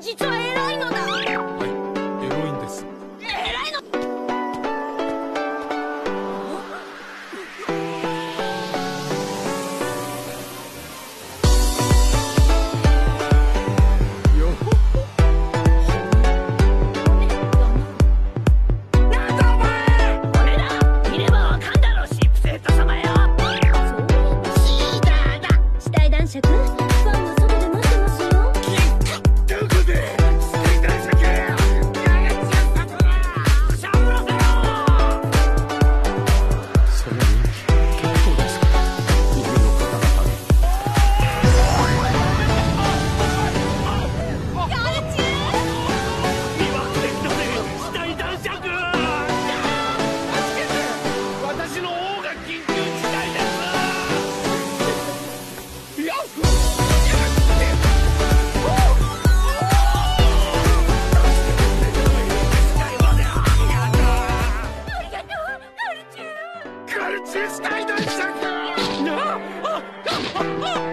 実は偉いのだ。 はい、エロいんです。 偉いの。 よっなんだお前。俺だ。見ればわかんだろ、シップセット様よ。そうシーダーだ。死体男爵、ファンは外で待ってますよ。 どこで死体男爵やがちやったとな。 しゃぶらせろ。 その人気結構ですから見るの方々で。 ガルチュー。 魅惑的だね、死体男爵。 助けて、私の王が緊急事態です。いやありがとう、ガルチュー。 ガルチ死体男爵。 ああああ